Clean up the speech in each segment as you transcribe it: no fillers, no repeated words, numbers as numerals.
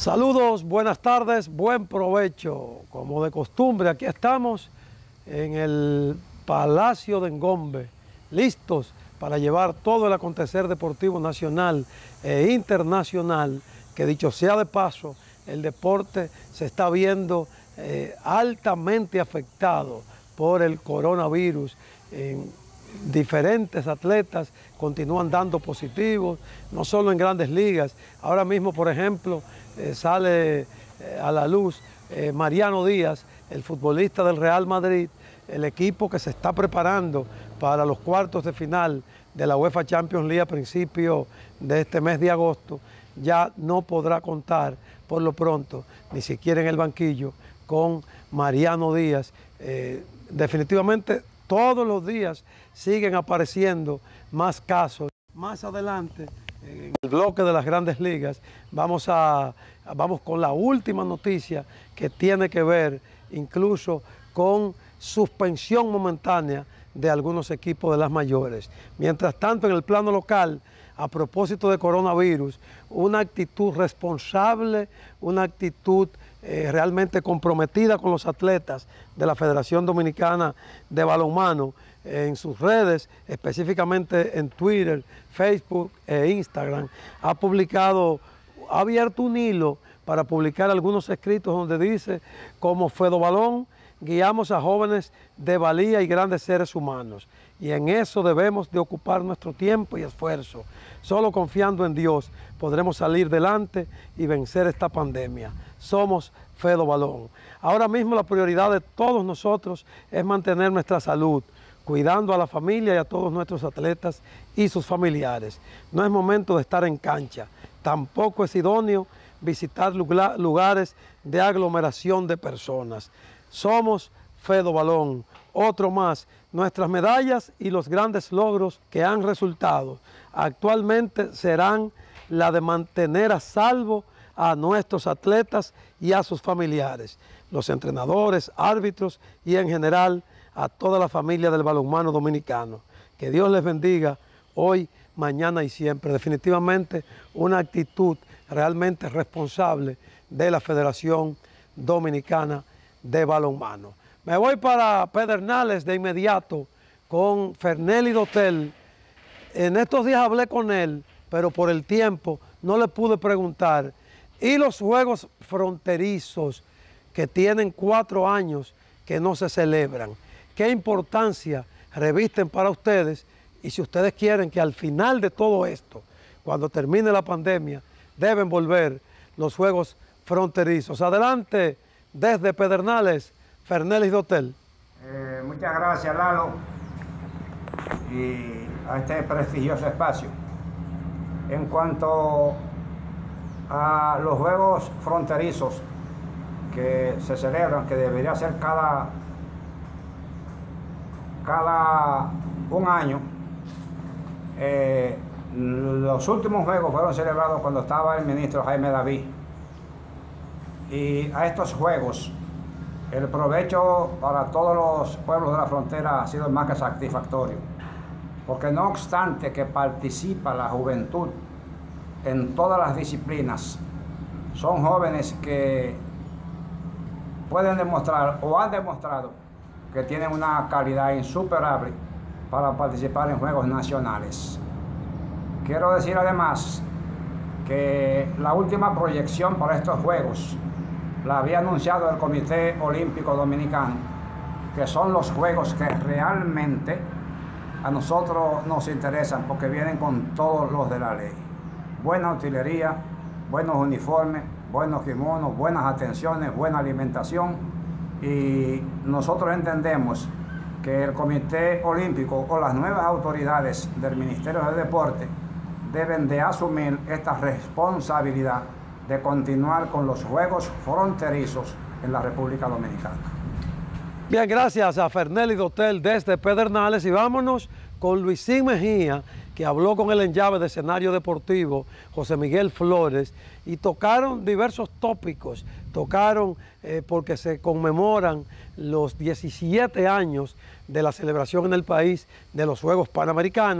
Saludos, buenas tardes, buen provecho. Como de costumbre, aquí estamos en el Palacio de Engombe, listos para llevar todo el acontecer deportivo nacional e internacional, que dicho sea de paso, el deporte se está viendo altamente afectado por el coronavirus. Diferentes atletas continúan dando positivos, no solo en grandes ligas. Ahora mismo, por ejemplo, sale a la luz Mariano Díaz, el futbolista del Real Madrid, el equipo que se está preparando para los cuartos de final de la UEFA Champions League a principios de este mes de agosto, ya no podrá contar por lo pronto, ni siquiera en el banquillo, con Mariano Díaz. Definitivamente todos los días siguen apareciendo más casos. Más adelante, en el bloque de las grandes ligas, vamos con la última noticia que tiene que ver incluso con suspensión momentánea de algunos equipos de las mayores. Mientras tanto, en el plano local, a propósito de coronavirus, una actitud responsable, una actitud realmente comprometida con los atletas de la Federación Dominicana de Balonmano en sus redes, específicamente en Twitter, Facebook e Instagram, ha abierto un hilo para publicar algunos escritos donde dice: como Fedobalón, guiamos a jóvenes de valía y grandes seres humanos, y en eso debemos de ocupar nuestro tiempo y esfuerzo. Solo confiando en Dios podremos salir delante y vencer esta pandemia. Somos Fedobalón. Ahora mismo la prioridad de todos nosotros es mantener nuestra salud, cuidando a la familia y a todos nuestros atletas y sus familiares. No es momento de estar en cancha, tampoco es idóneo visitar lugares de aglomeración de personas. Somos Fedobalón. Otro más, nuestras medallas y los grandes logros que han resultado actualmente serán la de mantener a salvo a nuestros atletas y a sus familiares, los entrenadores, árbitros y en general a toda la familia del balonmano dominicano. Que Dios les bendiga hoy, mañana y siempre. Definitivamente una actitud realmente responsable de la Federación Dominicana de Balonmano. Me voy para Pedernales de inmediato con Fernelly Dotel. En estos días hablé con él, pero por el tiempo no le pude preguntar. Y los juegos fronterizos que tienen 4 años que no se celebran, ¿qué importancia revisten para ustedes? Y si ustedes quieren que al final de todo esto, cuando termine la pandemia, deben volver los juegos fronterizos. Adelante, desde Pedernales, Fernelly Dotel. Muchas gracias, Lalo, y a este prestigioso espacio. En cuanto a los juegos fronterizos que se celebran, que debería ser cada un año, los últimos juegos fueron celebrados cuando estaba el ministro Jaime David, y a estos juegos el provecho para todos los pueblos de la frontera ha sido más que satisfactorio, porque no obstante que participa la juventud en todas las disciplinas, son jóvenes que pueden demostrar o han demostrado que tienen una calidad insuperable para participar en juegos nacionales. Quiero decir además que la última proyección para estos juegos la había anunciado el Comité Olímpico Dominicano, que son los juegos que realmente a nosotros nos interesan porque vienen con todos los de la ley. Buena utilería, buenos uniformes, buenos kimonos, buenas atenciones, buena alimentación, y nosotros entendemos que el Comité Olímpico o las nuevas autoridades del Ministerio de Deporte deben de asumir esta responsabilidad de continuar con los juegos fronterizos en la República Dominicana. Bien, gracias a Fernelly Dotel desde Pedernales, y vámonos con Luisín Mejía, que habló con el enllave de escenario deportivo, José Miguel Flores, y tocaron diversos tópicos. Tocaron porque se conmemoran los 17 años de la celebración en el país de los Juegos Panamericanos.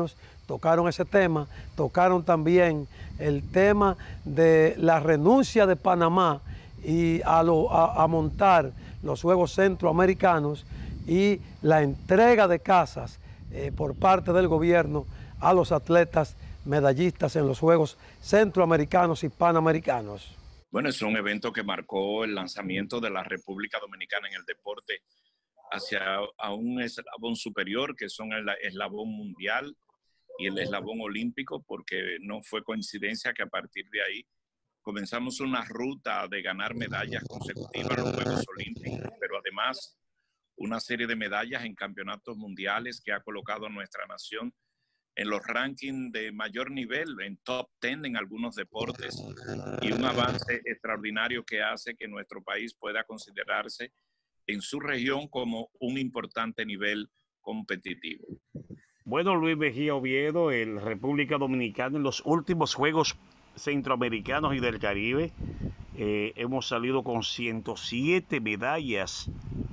tocaron ese tema, tocaron también el tema de la renuncia de Panamá y a montar los Juegos Centroamericanos y la entrega de casas por parte del gobierno a los atletas medallistas en los Juegos Centroamericanos y Panamericanos. Bueno, es un evento que marcó el lanzamiento de la República Dominicana en el deporte hacia a un eslabón superior, que son el eslabón mundial y el eslabón olímpico, porque no fue coincidencia que a partir de ahí comenzamos una ruta de ganar medallas consecutivas en los Juegos Olímpicos, pero además una serie de medallas en campeonatos mundiales que ha colocado a nuestra nación en los rankings de mayor nivel, en top 10 en algunos deportes, y un avance extraordinario que hace que nuestro país pueda considerarse en su región como un importante nivel competitivo. Bueno, Luis Mejía Oviedo, en República Dominicana, en los últimos Juegos Centroamericanos y del Caribe, hemos salido con 107 medallas,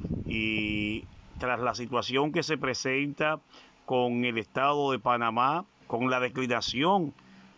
y tras la situación que se presenta con el Estado de Panamá, con la declinación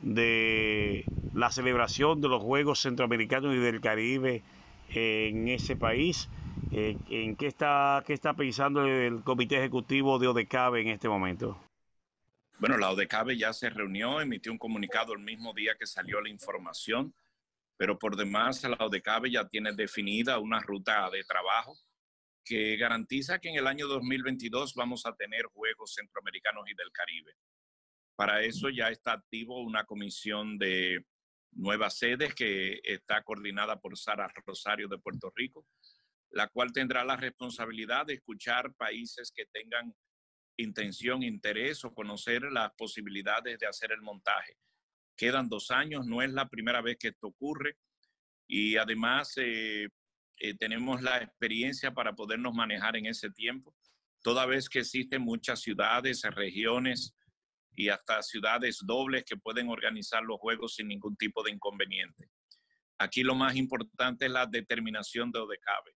de la celebración de los Juegos Centroamericanos y del Caribe en ese país, ¿en qué está pensando el Comité Ejecutivo de ODECABE en este momento? Bueno, la ODECABE ya se reunió, emitió un comunicado el mismo día que salió la información, pero por demás la ODECABE ya tiene definida una ruta de trabajo que garantiza que en el año 2022 vamos a tener Juegos Centroamericanos y del Caribe. Para eso ya está activo una comisión de nuevas sedes que está coordinada por Sara Rosario de Puerto Rico, la cual tendrá la responsabilidad de escuchar países que tengan intención, interés o conocer las posibilidades de hacer el montaje. Quedan 2 años, no es la primera vez que esto ocurre, y además tenemos la experiencia para podernos manejar en ese tiempo, toda vez que existen muchas ciudades, regiones y hasta ciudades dobles que pueden organizar los juegos sin ningún tipo de inconveniente. Aquí lo más importante es la determinación de ODECABE,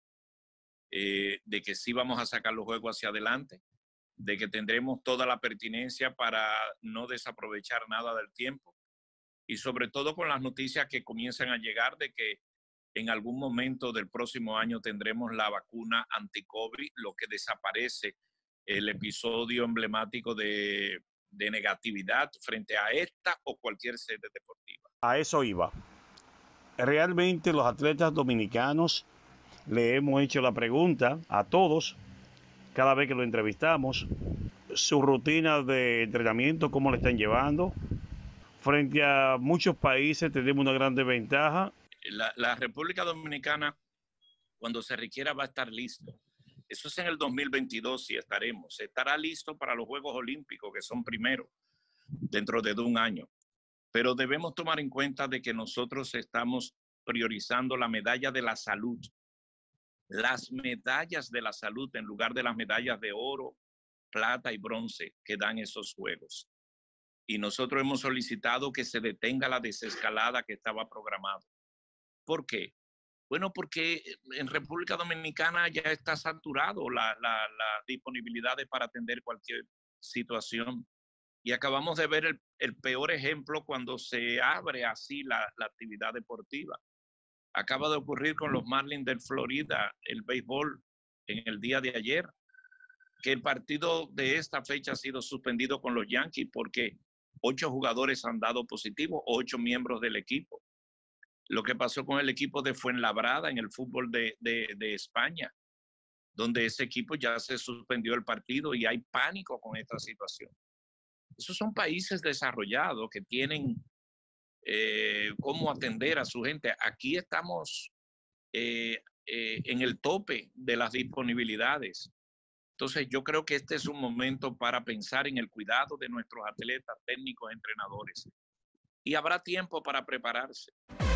de que sí vamos a sacar los juegos hacia adelante, de que tendremos toda la pertinencia para no desaprovechar nada del tiempo, y sobre todo con las noticias que comienzan a llegar de que en algún momento del próximo año tendremos la vacuna anti-COVID, lo que desaparece el episodio emblemático de negatividad frente a esta o cualquier sede deportiva. A eso iba. Realmente los atletas dominicanos le hemos hecho la pregunta a todos, cada vez que lo entrevistamos, su rutina de entrenamiento, cómo le están llevando. Frente a muchos países tenemos una gran desventaja. La República Dominicana, cuando se requiera, va a estar listo. Eso es en el 2022 y estaremos. Estará listo para los Juegos Olímpicos, que son primero, dentro de 1 año. Pero debemos tomar en cuenta de que nosotros estamos priorizando la medalla de la salud. Las medallas de la salud en lugar de las medallas de oro, plata y bronce que dan esos Juegos. Y nosotros hemos solicitado que se detenga la desescalada que estaba programada. ¿Por qué? Bueno, porque en República Dominicana ya está saturado la disponibilidad para atender cualquier situación. Y acabamos de ver el peor ejemplo cuando se abre así la actividad deportiva. Acaba de ocurrir con los Marlins de Florida, el béisbol, en el día de ayer, que el partido de esta fecha ha sido suspendido con los Yankees porque 8 jugadores han dado positivo, 8 miembros del equipo. Lo que pasó con el equipo de Fuenlabrada en el fútbol de España, donde ese equipo ya se suspendió el partido y hay pánico con esta situación. Esos son países desarrollados que tienen cómo atender a su gente. Aquí estamos en el tope de las disponibilidades. Entonces yo creo que este es un momento para pensar en el cuidado de nuestros atletas, técnicos, entrenadores. Y habrá tiempo para prepararse.